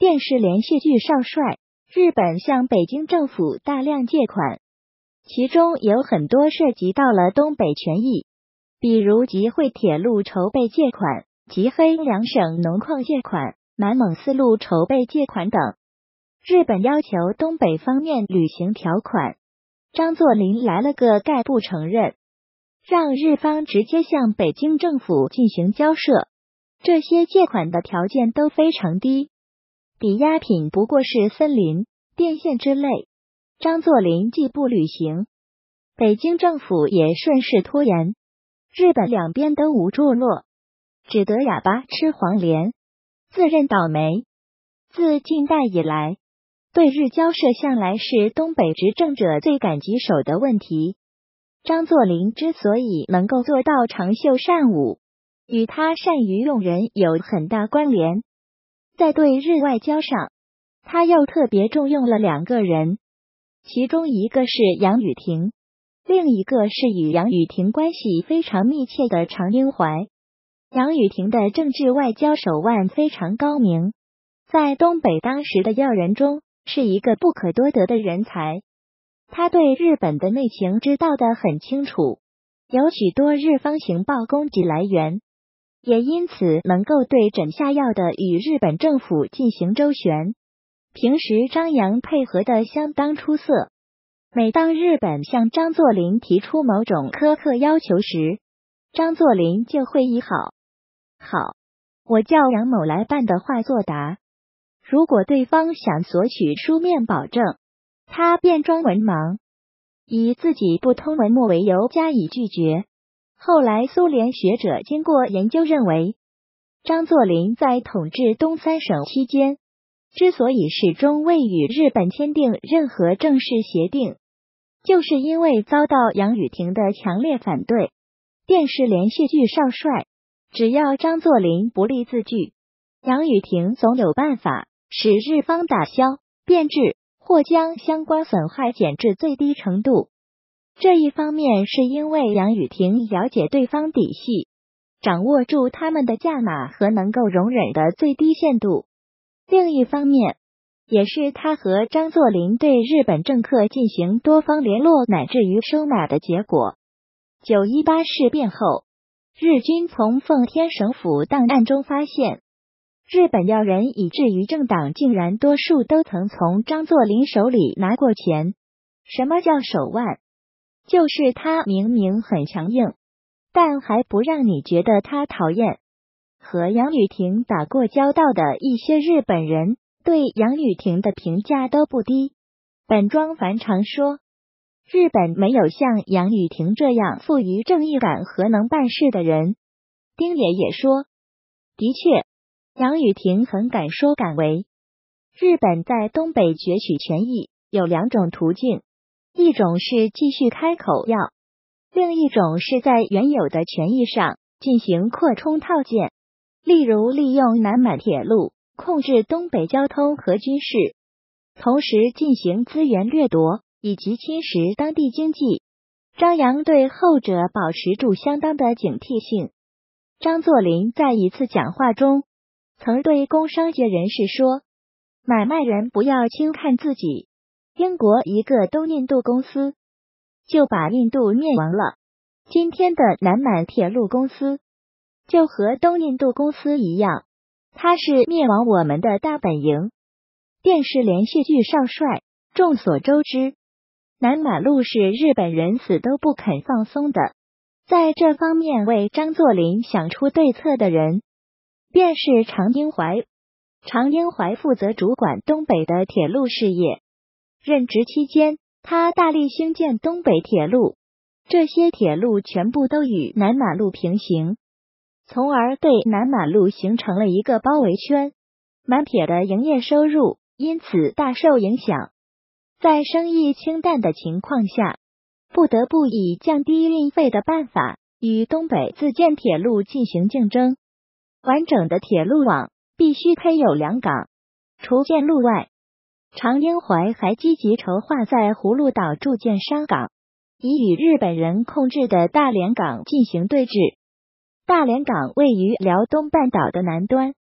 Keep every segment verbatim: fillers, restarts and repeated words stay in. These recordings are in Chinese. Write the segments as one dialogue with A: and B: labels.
A: 电视连续剧少帅，日本向北京政府大量借款，其中有很多涉及到了东北权益，比如集惠铁路筹备借款、集黑两省农矿借款、满蒙丝路筹备借款等。日本要求东北方面履行条款，张作霖来了个概不承认，让日方直接向北京政府进行交涉。这些借款的条件都非常低，抵押品不过是森林、电线之类。张作霖既不履行，北京政府也顺势拖延，日本两边都无着落，只得哑巴吃黄连，自认倒霉。自近代以来，对日交涉向来是东北执政者最感棘手的问题。张作霖之所以能够做到长袖善舞，与他善于用人有很大关联。在对日外交上，他又特别重用了两个人，其中一个是杨宇霆，另一个是与杨宇霆关系非常密切的常英怀。杨宇霆的政治外交手腕非常高明，在东北当时的要人中是一个不可多得的人才。他对日本的内情知道得很清楚，有许多日方情报供给来源，也因此能够对枕下药的与日本政府进行周旋。平时张杨配合的相当出色，每当日本向张作霖提出某种苛刻要求时，张作霖就会以好好我叫杨某来办的话作答。如果对方想索取书面保证，他便装文盲，以自己不通文墨为由加以拒绝。后来苏联学者经过研究认为，张作霖在统治东三省期间，之所以始终未与日本签订任何正式协定，就是因为遭到杨宇霆的强烈反对。电视连续剧少帅，只要张作霖不立字据，杨宇霆总有办法使日方打消、变质或将相关损害减至最低程度。这一方面是因为杨宇霆了解对方底细，掌握住他们的价码和能够容忍的最低限度。另一方面，也是他和张作霖对日本政客进行多方联络乃至于收买的结果。九一八事变后，日军从奉天省府档案中发现，日本要人以至于政党竟然多数都曾从张作霖手里拿过钱。什么叫手腕？就是他明明很强硬，但还不让你觉得他讨厌。和杨宇霆打过交道的一些日本人对杨宇霆的评价都不低。本庄繁常说，日本没有像杨宇霆这样富于正义感和能办事的人。丁野也说，的确，杨宇霆很敢说敢为。日本在东北攫取权益有两种途径，一种是继续开口要，另一种是在原有的权益上进行扩充套件，例如利用南满铁路控制东北交通和军事，同时进行资源掠夺以及侵蚀当地经济。张杨对后者保持住相当的警惕性。张作霖在一次讲话中曾对工商界人士说，买卖人不要轻看自己，英国一个东印度公司就把印度灭亡了，今天的南满铁路公司就和东印度公司一样，它是灭亡我们的大本营。电视连续剧少帅，众所周知，南满路是日本人死都不肯放松的。在这方面为张作霖想出对策的人，便是常英怀。常英怀负责主管东北的铁路事业，任职期间，他大力兴建东北铁路，这些铁路全部都与南满路平行，从而对南满路形成了一个包围圈，满铁的营业收入因此大受影响。在生意清淡的情况下，不得不以降低运费的办法与东北自建铁路进行竞争。完整的铁路网必须配有两港，除建路外，常英怀还积极筹划在葫芦岛筑建商港，以与日本人控制的大连港进行对峙。大连港位于辽东半岛的南端，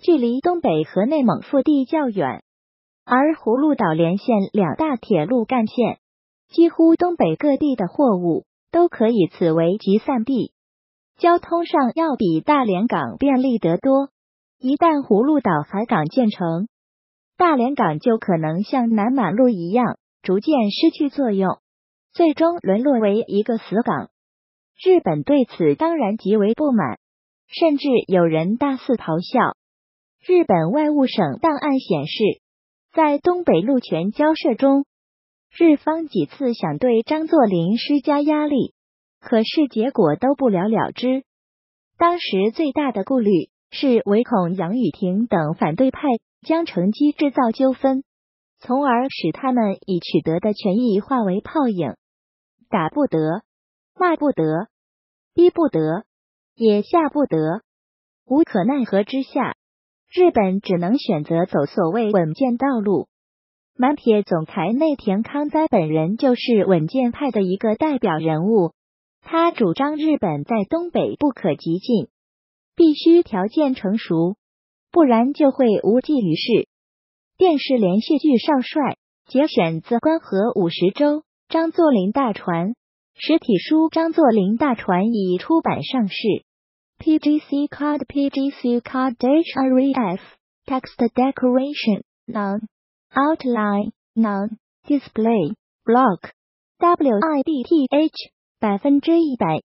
A: 距离东北和内蒙腹地较远，而葫芦岛连线两大铁路干线，几乎东北各地的货物都可以此为集散地，交通上要比大连港便利得多。一旦葫芦岛海港建成，大连港就可能像南马路一样逐渐失去作用，最终沦落为一个死港。日本对此当然极为不满，甚至有人大肆咆哮。日本外务省档案显示，在东北陆权交涉中，日方几次想对张作霖施加压力，可是结果都不了了之。当时最大的顾虑是唯恐杨宇霆等反对派将乘机制造纠纷，从而使他们已取得的权益化为泡影，打不得，骂不得，逼不得，也下不得。无可奈何之下，日本只能选择走所谓稳健道路。满铁总裁内田康哉本人就是稳健派的一个代表人物，他主张日本在东北不可急进，必须条件成熟，不然就会无济于事。电视连续剧《少帅》节选自关河五十州张作霖大传，实体书张作霖大传已出版上市。P G C card P G C card href text decoration none outline none display block width 百分之一百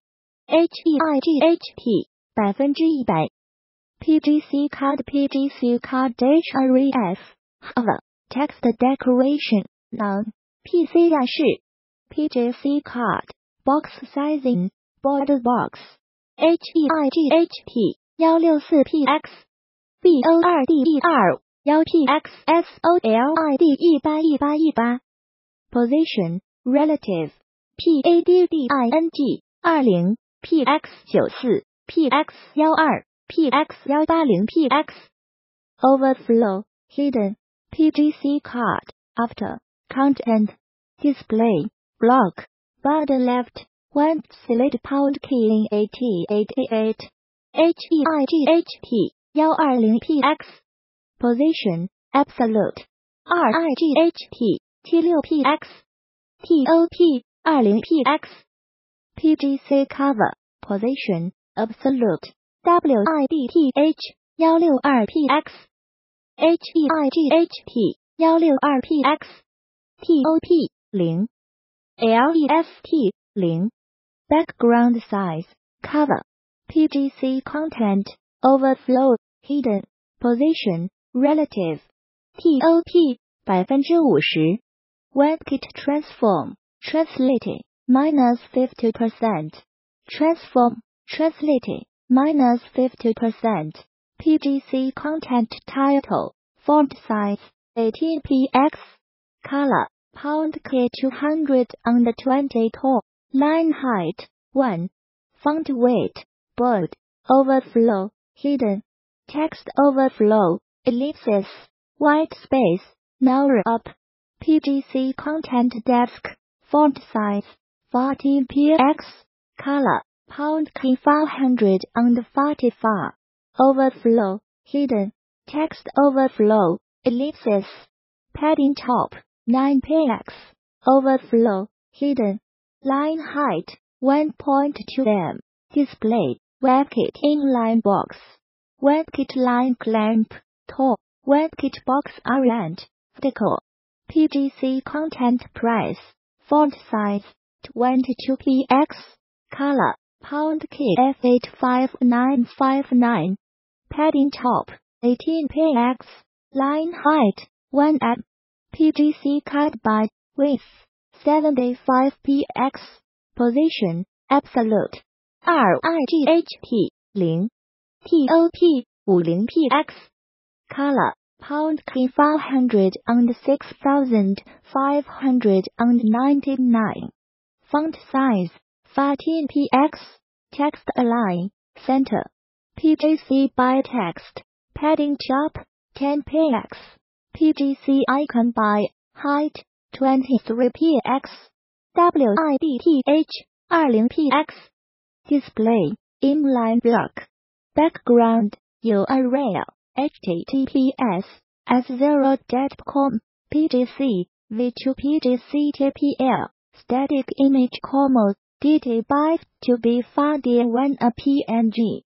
A: height 百分之一百 P G C card P G C card href hover text decoration none P C 样式 P G C card box sizing border box height 一六四 P X bold 二 一 P X solid 一八一八一八 position relative padding 二十 P X 九四 P X 十二 P X 一八零 P X overflow hidden P G C card after content display block border left one select pound key eighty eighty-eight height 一二零 P X position absolute 二 height 七六 P X top 二十 P X P G C cover position absolute width 一六二 P X height 一六二 P X top 零 left 零 background size cover P G C content overflow hidden position relative top 百分之五十 WebKit transform translated minus fifty percent transform translated minus fifty percent P G C content title font size eighteen P X color pound K two hundred twenty-two line height one font weight bold overflow hidden text overflow ellipsis white space null up P G C content desk font size fourteen P X color pound K five hundred forty-four overflow hidden text overflow ellipsis padding top nine P X overflow hidden line height one point two meters display WebKit inline box WebKit line clamp top WebKit box orient vertical P G C content price font size twenty-two P X color pound K F eight five nine five nine padding top eighteen P X line height one M P G C cut by width seventy-five P X position absolute R I G H T零 top fifty P X color pound K five hundred six thousand five hundred ninety-nine font size fourteen P X text align center P G C by text padding top ten P X P G C icon by height twenty-three P X width twenty P X display inline block background U R L https s zero dot com pgc v two pgc tpl static image comma dt byte to be found in one a png